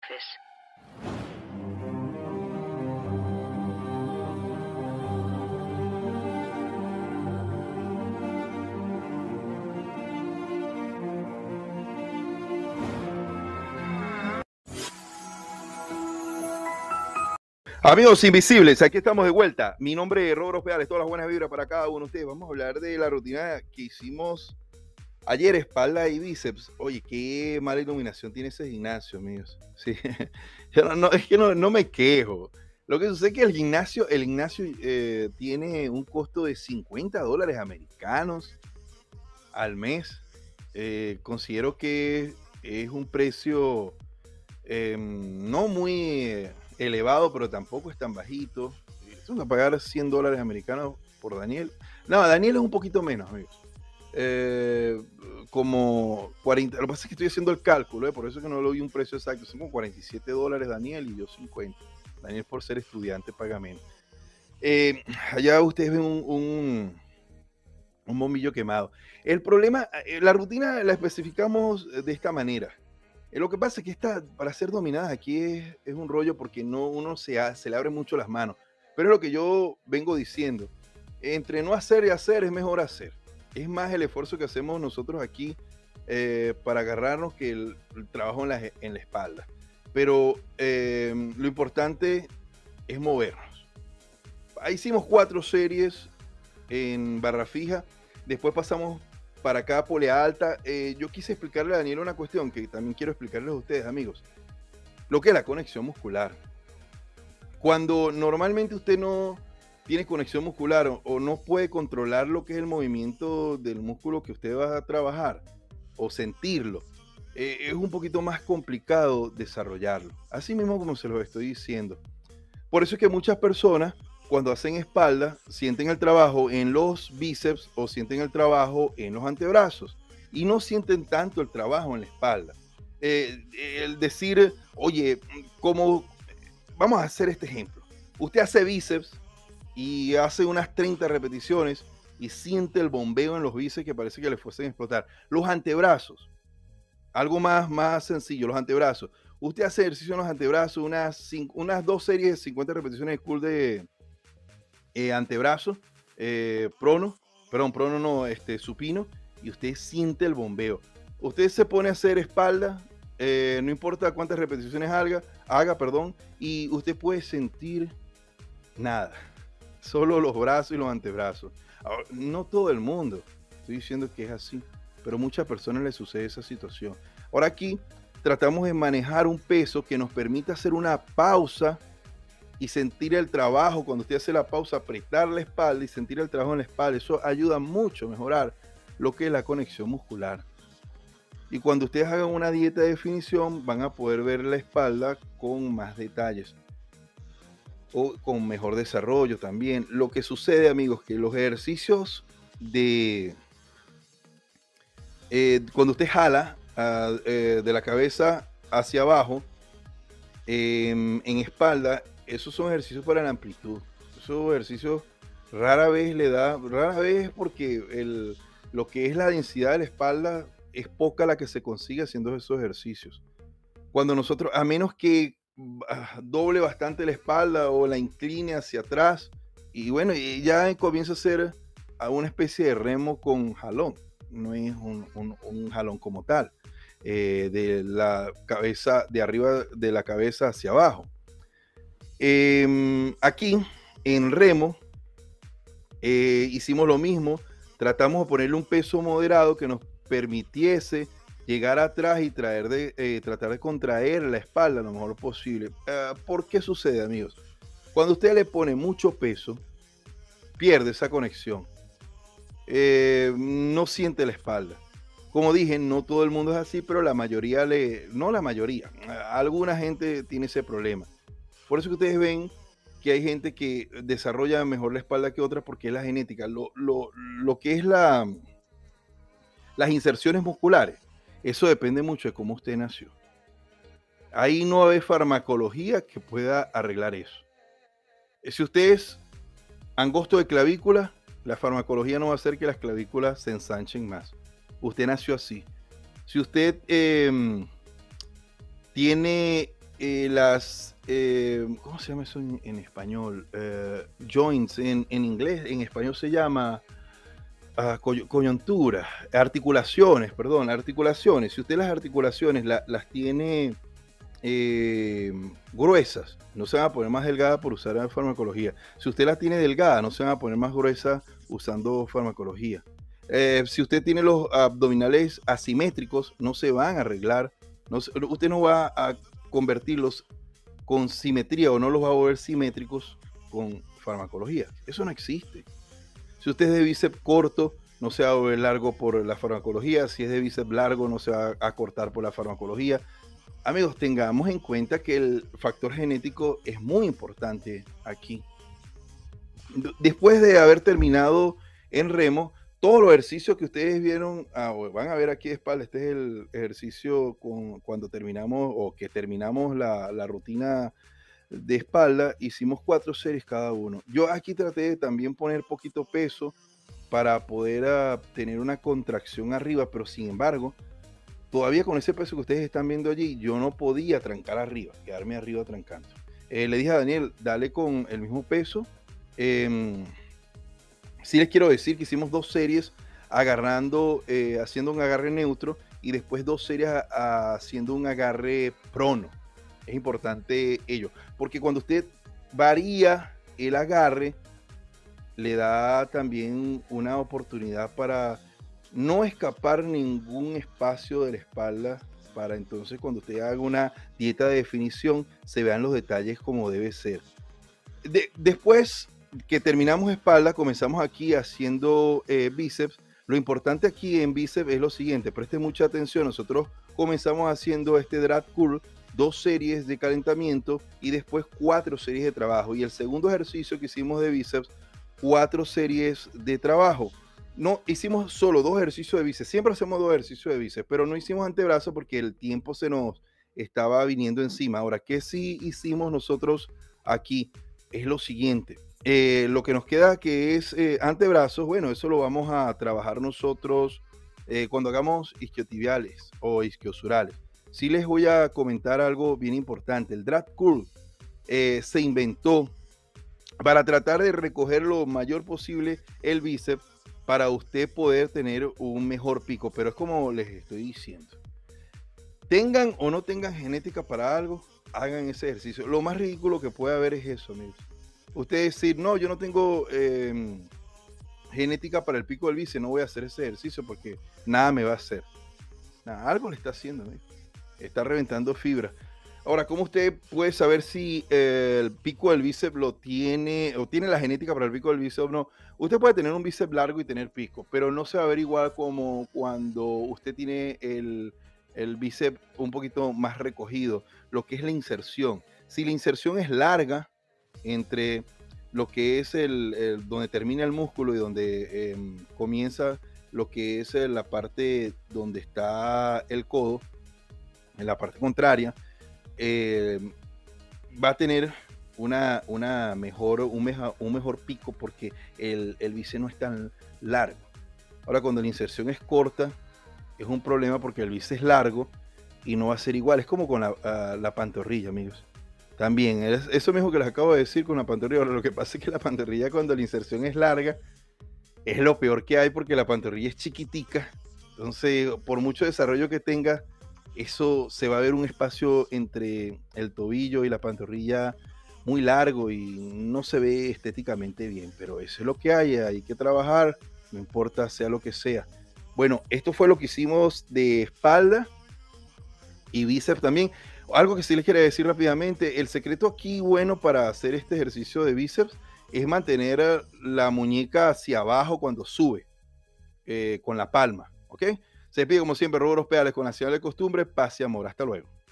Office. Amigos invisibles, aquí estamos de vuelta. Mi nombre es Robert Ospedales, todas las buenas vibras para cada uno de ustedes. Vamos a hablar de la rutina que hicimos ayer, espalda y bíceps. Oye, qué mala iluminación tiene ese gimnasio, amigos. Sí. Es que no me quejo. Lo que sucede es que el gimnasio tiene un costo de $50 americanos al mes. Considero que es un precio no muy elevado, pero tampoco es tan bajito. Vamos a pagar $100 americanos por Daniel. No, Daniel es un poquito menos, amigos. Como 40. Lo que pasa es que estoy haciendo el cálculo, por eso es que no le doy un precio exacto. Son como $47 Daniel y yo 50. Daniel por ser estudiante paga menos. Allá ustedes ven un bombillo quemado. El problema, la rutina la especificamos de esta manera. Lo que pasa es que para ser dominada aquí es un rollo porque uno se le abre mucho las manos. Pero es lo que yo vengo diciendo. Entre no hacer y hacer es mejor hacer. Es más el esfuerzo que hacemos nosotros aquí para agarrarnos que el trabajo en la espalda. Pero lo importante es movernos. Ahí hicimos 4 series en barra fija. Después pasamos para acá polea alta. Yo quise explicarle a Daniel una cuestión que también quiero explicarles a ustedes, amigos. Lo que es la conexión muscular. Cuando normalmente usted no tiene conexión muscular o no puede controlar lo que es el movimiento del músculo que usted va a trabajar o sentirlo, es un poquito más complicado desarrollarlo. Así mismo como se lo estoy diciendo. Por eso es que muchas personas cuando hacen espalda sienten el trabajo en los bíceps o sienten el trabajo en los antebrazos y no sienten tanto el trabajo en la espalda. El decir, oye, vamos a hacer este ejemplo. Usted hace bíceps y hace unas 30 repeticiones y siente el bombeo en los bíceps que parece que le fuesen a explotar. Los antebrazos, algo más sencillo, los antebrazos. Usted hace ejercicio en los antebrazos, unas 2 series de 50 repeticiones cool de antebrazo, prono no, supino, y usted siente el bombeo. Usted se pone a hacer espalda, no importa cuántas repeticiones haga, y usted puede sentir nada, solo los brazos y los antebrazos. Ahora, no todo el mundo, estoy diciendo que es así, pero muchas personas les sucede esa situación. Ahora aquí tratamos de manejar un peso que nos permita hacer una pausa y sentir el trabajo. Cuando usted hace la pausa, apretar la espalda y sentir el trabajo en la espalda, eso ayuda mucho a mejorar lo que es la conexión muscular. Y cuando ustedes hagan una dieta de definición, van a poder ver la espalda con más detalles o con mejor desarrollo también. Lo que sucede, amigos, que los ejercicios cuando usted jala de la cabeza hacia abajo en espalda, esos son ejercicios para la amplitud. Esos ejercicios rara vez porque lo que es la densidad de la espalda es poca la que se consigue haciendo esos ejercicios. Cuando nosotros, a menos que doble bastante la espalda o la incline hacia atrás, y bueno, y ya comienza a ser una especie de remo con jalón, no es un jalón como tal, de la cabeza, de arriba de la cabeza hacia abajo. Aquí en remo hicimos lo mismo, tratamos de ponerle un peso moderado que nos permitiese llegar atrás y tratar de contraer la espalda lo mejor posible. ¿Por qué sucede, amigos? Cuando usted le pone mucho peso, pierde esa conexión. No siente la espalda. Como dije, no todo el mundo es así, pero la mayoría, no la mayoría, alguna gente tiene ese problema. Por eso que ustedes ven que hay gente que desarrolla mejor la espalda que otra porque es la genética. Lo que es las inserciones musculares, eso depende mucho de cómo usted nació. Ahí no va a haber farmacología que pueda arreglar eso. Si usted es angosto de clavícula, la farmacología no va a hacer que las clavículas se ensanchen más. Usted nació así. Si usted tiene ¿cómo se llama eso en español? Joints en inglés, en español se llama coyuntura, articulaciones, perdón, articulaciones. Si usted las articulaciones las tiene gruesas, no se van a poner más delgadas por usar la farmacología. Si usted las tiene delgadas, no se van a poner más gruesas usando farmacología. Si usted tiene los abdominales asimétricos, no se van a arreglar. Usted no va a convertirlos con simetría o no los va a volver simétricos con farmacología. Eso no existe. Si usted es de bíceps corto, no se va a volver largo por la farmacología. Si es de bíceps largo, no se va a cortar por la farmacología. Amigos, tengamos en cuenta que el factor genético es muy importante aquí. Después de haber terminado en remo, todos los ejercicios que ustedes vieron, van a ver aquí de espalda, este es el ejercicio cuando terminamos o que terminamos la rutina de espalda, hicimos 4 series cada uno. Yo aquí traté de también poner poquito peso para poder tener una contracción arriba, pero sin embargo, todavía con ese peso que ustedes están viendo allí, yo no podía trancar arriba, quedarme arriba trancando. Le dije a Daniel, dale con el mismo peso. Sí les quiero decir que hicimos 2 series agarrando, haciendo un agarre neutro y después 2 series haciendo un agarre prono. Es importante ello, porque cuando usted varía el agarre, le da también una oportunidad para no escapar ningún espacio de la espalda, para entonces cuando usted haga una dieta de definición se vean los detalles como debe ser. Después que terminamos espalda, comenzamos aquí haciendo bíceps. Lo importante aquí en bíceps es lo siguiente, preste mucha atención. Nosotros comenzamos haciendo este drag curl, 2 series de calentamiento y después 4 series de trabajo. Y el segundo ejercicio que hicimos de bíceps, 4 series de trabajo. No hicimos solo 2 ejercicios de bíceps, siempre hacemos 2 ejercicios de bíceps, pero no hicimos antebrazo porque el tiempo se nos estaba viniendo encima. Ahora, ¿qué sí hicimos nosotros aquí? Es lo siguiente. Lo que nos queda que es antebrazos, bueno, eso lo vamos a trabajar nosotros cuando hagamos isquiotibiales o isquiosurales. Sí les voy a comentar algo bien importante. El drag curl se inventó para tratar de recoger lo mayor posible el bíceps para usted poder tener un mejor pico. Pero es como les estoy diciendo. Tengan o no tengan genética para algo, hagan ese ejercicio. Lo más ridículo que puede haber es eso, amigos. Usted decir, no, yo no tengo genética para el pico del bíceps, no voy a hacer ese ejercicio porque nada me va a hacer. Nada, algo le está haciendo, amigo. Está reventando fibra. Ahora, ¿cómo usted puede saber si el pico del bíceps lo tiene o tiene la genética para el pico del bíceps o no? Usted puede tener un bíceps largo y tener pico, pero no se va a ver igual como cuando usted tiene el bíceps un poquito más recogido, lo que es la inserción. Si la inserción es larga entre lo que es donde termina el músculo y donde comienza lo que es la parte donde está el codo, en la parte contraria, va a tener un mejor pico porque el bíceps no es tan largo. Ahora, cuando la inserción es corta, es un problema porque el bíceps es largo y no va a ser igual. Es como con la pantorrilla, amigos. También, eso mismo que les acabo de decir con la pantorrilla. Lo que pasa es que la pantorrilla, cuando la inserción es larga, es lo peor que hay porque la pantorrilla es chiquitica. Entonces, por mucho desarrollo que tenga, eso se va a ver un espacio entre el tobillo y la pantorrilla muy largo y no se ve estéticamente bien. Pero eso es lo que hay que trabajar, no importa sea lo que sea. Bueno, esto fue lo que hicimos de espalda y bíceps también. Algo que sí les quiero decir rápidamente, el secreto aquí bueno para hacer este ejercicio de bíceps es mantener la muñeca hacia abajo cuando sube, con la palma, ¿ok? Se pide como siempre, Roboros Pedales con la señal de costumbre, paz y amor. Hasta luego.